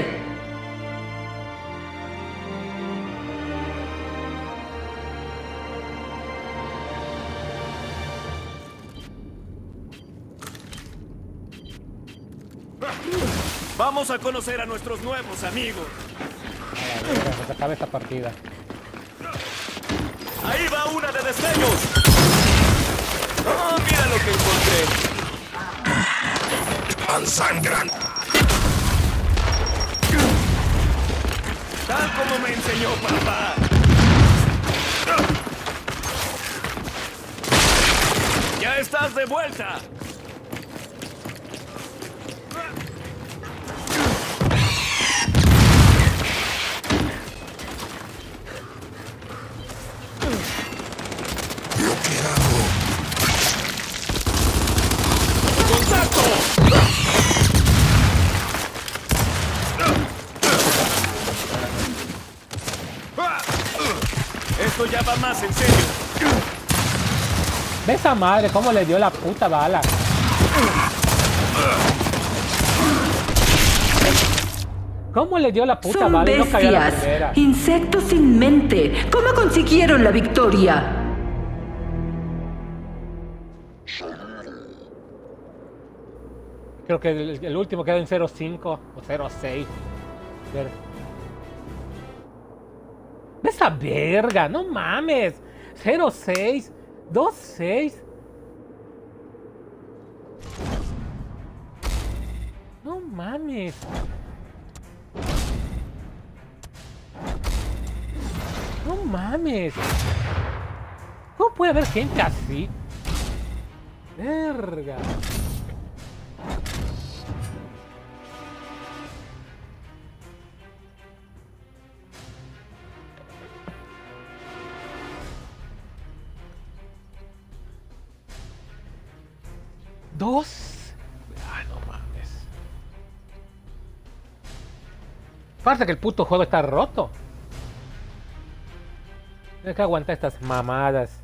Vamos a conocer a nuestros nuevos amigos. A la verga, se acaba esta partida. Ahí va una de destellos. Oh, mira lo que encontré. Ansangran. Tal como me enseñó papá. Ya estás de vuelta. Bloqueado. ¡Contacto! Esto ya va más en serio. Ve esa madre, cómo le dio la puta bala. ¿Cómo le dio la puta Son bala y no cayó a la bestias, primera? insectos sin mente. ¿Cómo consiguieron la victoria? Creo que el último quedó en 0-5 o 0-6. Ve esa verga, no mames. 0-6, 2-6. mames. No mames. ¿Cómo puede haber gente así? Verga. ¿Dos? Ah, no mames. Parece que el puto juego está roto. Tienes que aguantar estas mamadas.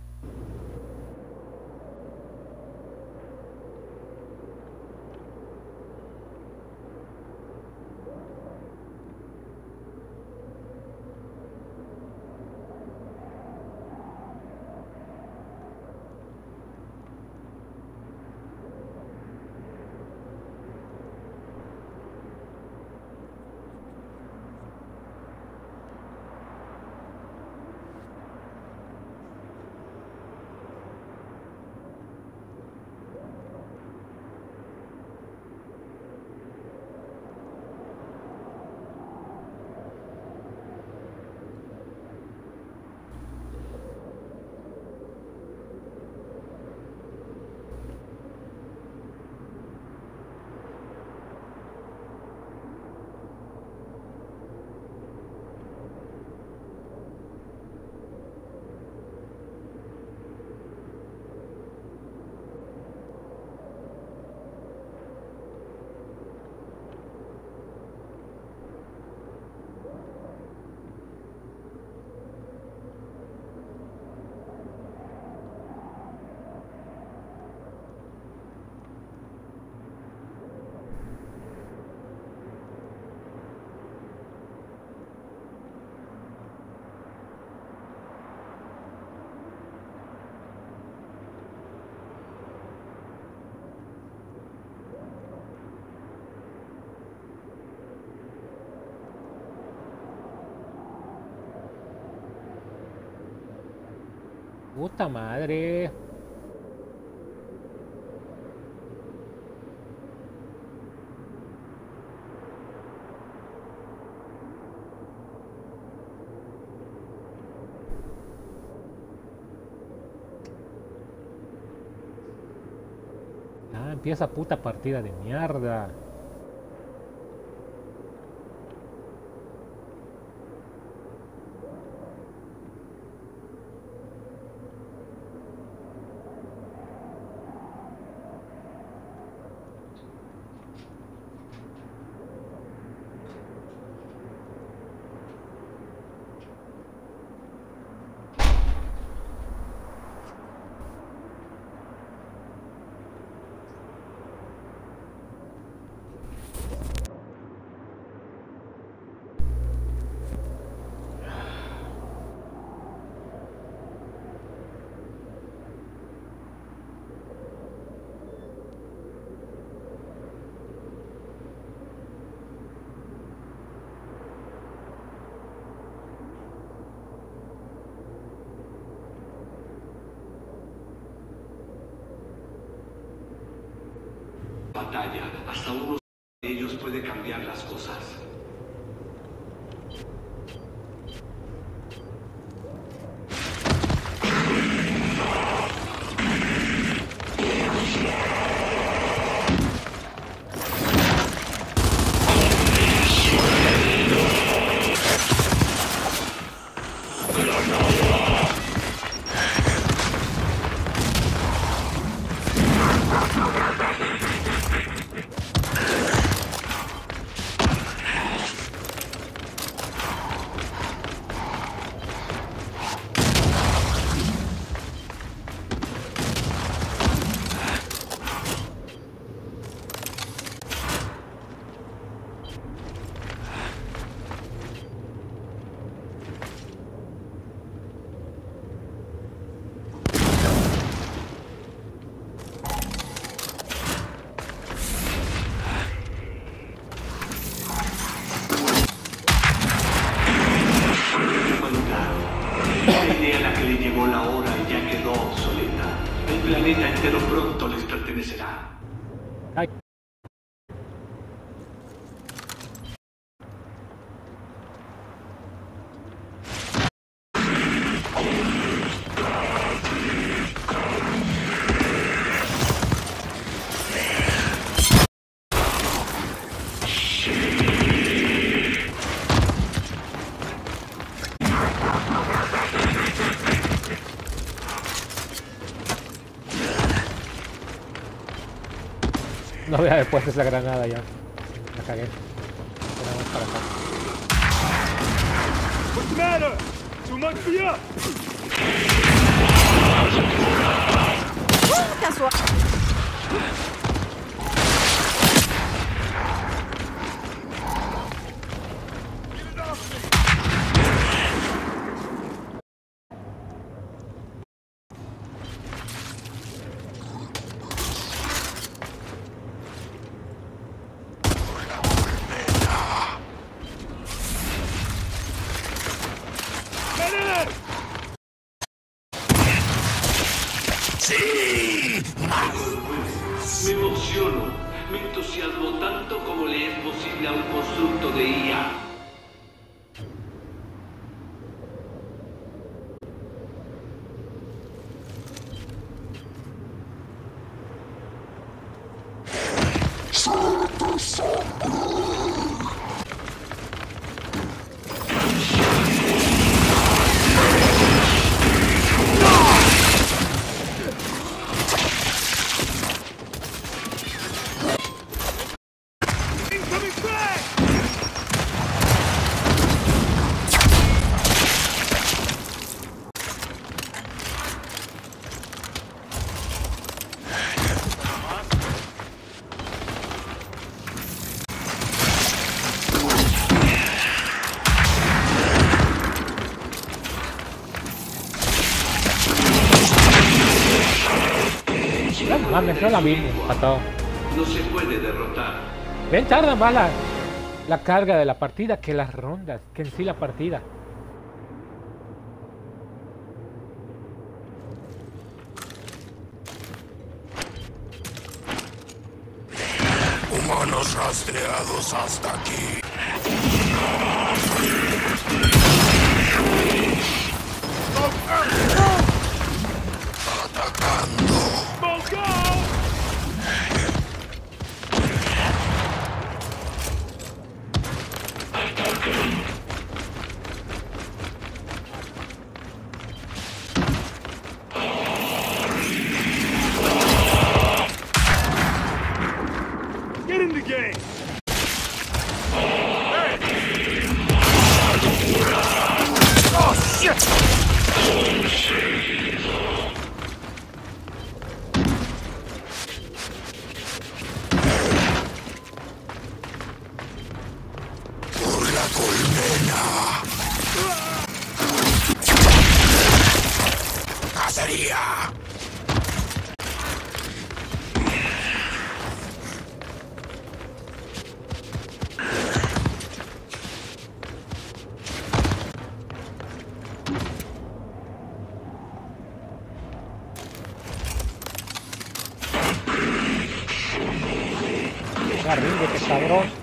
Puta madre. Ah, empieza puta partida de mierda. Batalla. Hasta uno de ellos puede cambiar las cosas. El planeta entero pronto les pertenecerá. Ay. No voy a haber puesto esa granada ya. La cagué. Tenemos para acá. What's the matter? Too much for you? Casual. ¡Sí! Me emociono. Me entusiasmo tanto como le es posible a un constructo de IA. Mames, no la misma, empatado. No se puede derrotar. Ven, tarda más la carga de la partida que las rondas, que en sí la partida. Humanos rastreados hasta aquí. Atacando. Get in the game! Oh, shit! Por la colmena. Cacería. Ya ríndete, cabrón.